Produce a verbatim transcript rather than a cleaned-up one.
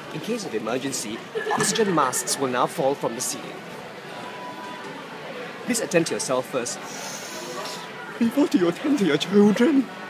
In case of emergency, oxygen masks will now fall from the ceiling. Please attend to yourself first, before you attend to your children.